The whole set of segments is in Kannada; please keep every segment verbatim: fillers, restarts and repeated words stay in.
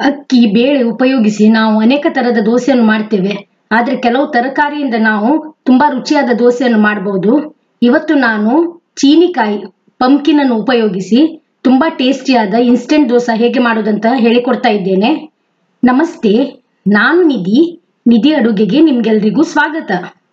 ಅಕ್ಕಿ ಬೇಳೆ ಉಪಯೋಗಿಸಿ ನಾವು ಅನೇಕ ತರದ ದೋಸೆಯನ್ನು ಮಾಡ್ತೇವೆ. ಆದ್ರೆ ಕೆಲವು ತರಕಾರಿಯಿಂದ ನಾವು ತುಂಬಾ ರುಚಿಯಾದ ದೋಸೆಯನ್ನು ಮಾಡಬಹುದು. ಇವತ್ತು ನಾನು ಚೀನಿಕಾಯಿ ಪಂಪ್ಕಿನ್ ಅನ್ನು ಉಪಯೋಗಿಸಿ ತುಂಬಾ ಟೇಸ್ಟಿಯಾದ ಇನ್ಸ್ಟೆಂಟ್ ದೋಸೆ ಹೇಗೆ ಮಾಡೋದಂತ ಹೇಳಿಕೊಡ್ತಾ ಇದ್ದೇನೆ. ನಮಸ್ತೆ, ನಾನು ನಿಧಿ. ನಿಧಿ ಅಡುಗೆಗೆ ನಿಮ್ಗೆಲ್ರಿಗೂ ಸ್ವಾಗತ.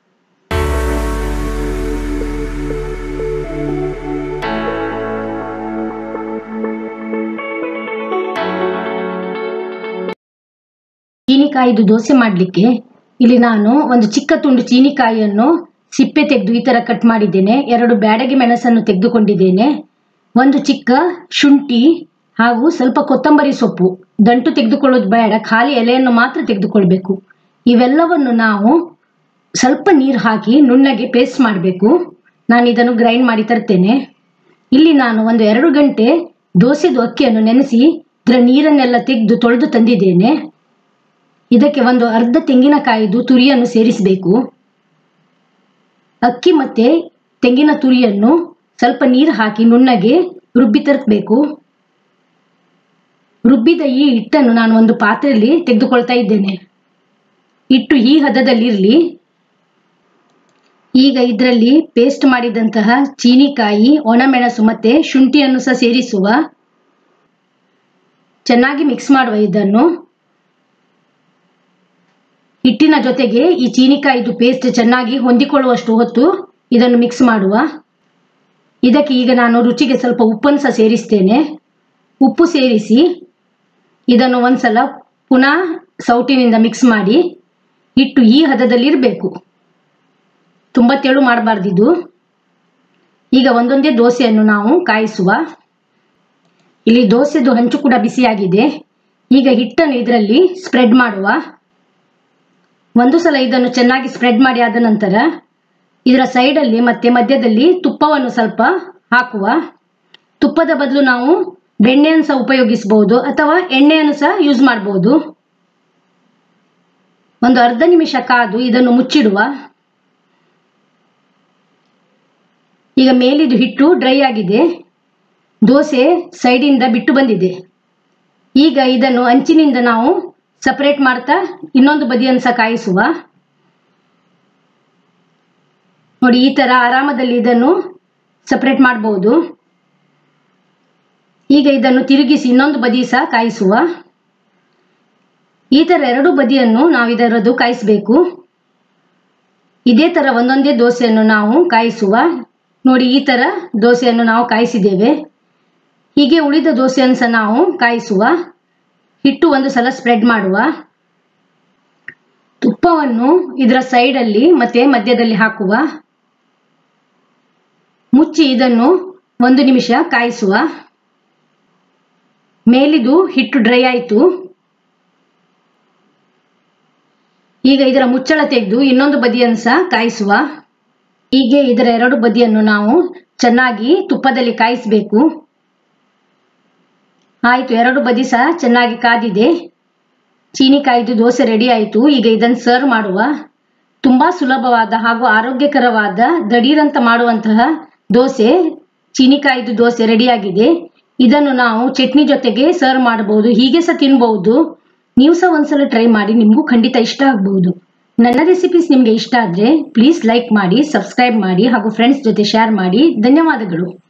ಚೀನಿಕಾಯಿದು ದೋಸೆ ಮಾಡಲಿಕ್ಕೆ ಇಲ್ಲಿ ನಾನು ಒಂದು ಚಿಕ್ಕ ತುಂಡು ಚೀನಿಕಾಯಿಯನ್ನು ಸಿಪ್ಪೆ ತೆಗೆದು ಈ ತರ ಕಟ್ ಮಾಡಿದ್ದೇನೆ. ಎರಡು ಬ್ಯಾಡಗಿ ಮೆಣಸನ್ನು ತೆಗೆದುಕೊಂಡಿದ್ದೇನೆ. ಒಂದು ಚಿಕ್ಕ ಶುಂಠಿ ಹಾಗೂ ಸ್ವಲ್ಪ ಕೊತ್ತಂಬರಿ ಸೊಪ್ಪು. ದಂಟು ತೆಗೆದುಕೊಳ್ಳೋದು ಬೇಡ, ಖಾಲಿ ಎಲೆಯನ್ನು ಮಾತ್ರ ತೆಗೆದುಕೊಳ್ಬೇಕು. ಇವೆಲ್ಲವನ್ನು ನಾವು ಸ್ವಲ್ಪ ನೀರು ಹಾಕಿ ನುಣ್ಣಗೆ ಪೇಸ್ಟ್ ಮಾಡಬೇಕು. ನಾನು ಇದನ್ನು ಗ್ರೈಂಡ್ ಮಾಡಿ ತರ್ತೇನೆ. ಇಲ್ಲಿ ನಾನು ಒಂದು ಎರಡು ಗಂಟೆ ದೋಸೆದು ಅಕ್ಕಿಯನ್ನು ನೆನೆಸಿ ಇದರ ನೀರನ್ನೆಲ್ಲ ತೆಗೆದು ತೊಳೆದು ತಂದಿದ್ದೇನೆ. ಇದಕ್ಕೆ ಒಂದು ಅರ್ಧ ತೆಂಗಿನಕಾಯಿದು ತುರಿಯನ್ನು ಸೇರಿಸಬೇಕು. ಅಕ್ಕಿ ಮತ್ತೆ ತೆಂಗಿನ ತುರಿಯನ್ನು ಸ್ವಲ್ಪ ನೀರು ಹಾಕಿ ನುಣ್ಣಗೆ ರುಬ್ಬಿ ತರಬೇಕು. ರುಬ್ಬಿದ ಈ ಹಿಟ್ಟನ್ನು ನಾನು ಒಂದು ಪಾತ್ರೆಯಲ್ಲಿ ತೆಗೆದುಕೊಳ್ತಾ ಇದ್ದೇನೆ. ಹಿಟ್ಟು ಈ ಹದದಲ್ಲಿರಲಿ. ಈಗ ಇದರಲ್ಲಿ ಪೇಸ್ಟ್ ಮಾಡಿದಂತಹ ಚೀನಿಕಾಯಿ, ಒಣಮೆಣಸು ಮತ್ತೆ ಶುಂಠಿಯನ್ನು ಸಹ ಸೇರಿಸುವ. ಚೆನ್ನಾಗಿ ಮಿಕ್ಸ್ ಮಾಡುವ. ಇದನ್ನು ಹಿಟ್ಟಿನ ಜೊತೆಗೆ ಈ ಚೀನಿಕಾಯಿದು ಪೇಸ್ಟ್ ಚೆನ್ನಾಗಿ ಹೊಂದಿಕೊಳ್ಳುವಷ್ಟು ಹೊತ್ತು ಇದನ್ನು ಮಿಕ್ಸ್ ಮಾಡುವ. ಇದಕ್ಕೆ ಈಗ ನಾನು ರುಚಿಗೆ ಸ್ವಲ್ಪ ಉಪ್ಪನ್ನು ಸಹ ಸೇರಿಸ್ತೇನೆ. ಉಪ್ಪು ಸೇರಿಸಿ ಇದನ್ನು ಒಂದ್ಸಲ ಪುನಃ ಸೌಟಿನಿಂದ ಮಿಕ್ಸ್ ಮಾಡಿ. ಹಿಟ್ಟು ಈ ಹದದಲ್ಲಿ ಇರಬೇಕು, ತುಂಬ ತೆಳು ಮಾಡಬಾರ್ದಿದ್ದು. ಈಗ ಒಂದೊಂದೇ ದೋಸೆಯನ್ನು ನಾವು ಕಾಯಿಸುವ. ಇಲ್ಲಿ ದೋಸೆದು ಹಂಚು ಕೂಡ ಬಿಸಿಯಾಗಿದೆ. ಈಗ ಹಿಟ್ಟನ್ನು ಇದರಲ್ಲಿ ಸ್ಪ್ರೆಡ್ ಮಾಡುವ. ಒಂದು ಸಲ ಇದನ್ನು ಚೆನ್ನಾಗಿ ಸ್ಪ್ರೆಡ್ ಮಾಡಿ ಆದ ನಂತರ ಇದರ ಸೈಡಲ್ಲಿ ಮತ್ತೆ ಮಧ್ಯದಲ್ಲಿ ತುಪ್ಪವನ್ನು ಸ್ವಲ್ಪ ಹಾಕುವ. ತುಪ್ಪದ ಬದಲು ನಾವು ಬೆಣ್ಣೆಯನ್ನು ಸಹ ಉಪಯೋಗಿಸಬಹುದು ಅಥವಾ ಎಣ್ಣೆಯನ್ನು ಸಹ ಯೂಸ್ ಮಾಡಬಹುದು. ಒಂದು ಅರ್ಧ ನಿಮಿಷ ಕಾದು ಇದನ್ನು ಮುಚ್ಚಿಡುವ. ಈಗ ಮೇಲಿದು ಹಿಟ್ಟು ಡ್ರೈ ಆಗಿದೆ. ದೋಸೆ ಸೈಡಿಂದ ಬಿಟ್ಟು ಬಂದಿದೆ. ಈಗ ಇದನ್ನು ಅಂಚಿನಿಂದ ನಾವು ಸಪರೇಟ್ ಮಾಡ್ತಾ ಇನ್ನೊಂದು ಬದಿಯನ್ನು ಸಹ ಕಾಯಿಸುವ. ನೋಡಿ, ಈ ತರ ಆರಾಮದಲ್ಲಿ ಇದನ್ನು ಸಪರೇಟ್ ಮಾಡಬಹುದು. ಈಗ ಇದನ್ನು ತಿರುಗಿಸಿ ಇನ್ನೊಂದು ಬದಿ ಸಹ ಕಾಯಿಸುವ. ಈ ತರ ಎರಡು ಬದಿಯನ್ನು ನಾವು ಇದರದ್ದು ಕಾಯಿಸಬೇಕು. ಇದೇ ತರ ಒಂದೊಂದೇ ದೋಸೆಯನ್ನು ನಾವು ಕಾಯಿಸುವ. ನೋಡಿ, ಈ ತರ ದೋಸೆಯನ್ನು ನಾವು ಕಾಯಿಸಿದ್ದೇವೆ. ಹೀಗೆ ಉಳಿದ ದೋಸೆಯನ್ನು ಸಹ ನಾವು ಕಾಯಿಸುವ. ಹಿಟ್ಟು ಒಂದು ಸಲ ಸ್ಪ್ರೆಡ್ ಮಾಡುವ. ತುಪ್ಪವನ್ನು ಇದರ ಸೈಡಲ್ಲಿ ಮತ್ತೆ ಮಧ್ಯದಲ್ಲಿ ಹಾಕುವ. ಮುಚ್ಚಿ ಇದನ್ನು ಒಂದು ನಿಮಿಷ ಕಾಯಿಸುವ. ಮೇಲಿದು ಹಿಟ್ಟು ಡ್ರೈ ಆಯಿತು. ಈಗ ಇದರ ಮುಚ್ಚಳ ತೆಗೆದು ಇನ್ನೊಂದು ಬದಿಯನ್ನು ಸಹ ಕಾಯಿಸುವ. ಹೀಗೆ ಇದರ ಎರಡು ಬದಿಯನ್ನು ನಾವು ಚೆನ್ನಾಗಿ ತುಪ್ಪದಲ್ಲಿ ಕಾಯಿಸಬೇಕು. ಆಯಿತು, ಎರಡು ಬದಿ ಸಹ ಚೆನ್ನಾಗಿ ಕಾದಿದೆ. ಚೀನಿಕಾಯಿದು ದೋಸೆ ರೆಡಿ ಆಯಿತು. ಈಗ ಇದನ್ನು ಸರ್ವ್ ಮಾಡುವ. ತುಂಬಾ ಸುಲಭವಾದ ಹಾಗೂ ಆರೋಗ್ಯಕರವಾದ ದಡೀರಂತ ಮಾಡುವಂತಹ ದೋಸೆ, ಚೀನಿಕಾಯಿದು ದೋಸೆ ರೆಡಿಯಾಗಿದೆ. ಇದನ್ನು ನಾವು ಚಟ್ನಿ ಜೊತೆಗೆ ಸರ್ವ್ ಮಾಡಬಹುದು, ಹೀಗೆ ಸಹ ತಿನ್ಬಹುದು. ನೀವು ಸಹ ಒಂದ್ಸಲ ಟ್ರೈ ಮಾಡಿ, ನಿಮಗೂ ಖಂಡಿತ ಇಷ್ಟ ಆಗಬಹುದು. ನನ್ನ ರೆಸಿಪೀಸ್ ನಿಮಗೆ ಇಷ್ಟ ಆದರೆ ಪ್ಲೀಸ್ ಲೈಕ್ ಮಾಡಿ, ಸಬ್ಸ್ಕ್ರೈಬ್ ಮಾಡಿ ಹಾಗೂ ಫ್ರೆಂಡ್ಸ್ ಜೊತೆ ಶೇರ್ ಮಾಡಿ. ಧನ್ಯವಾದಗಳು.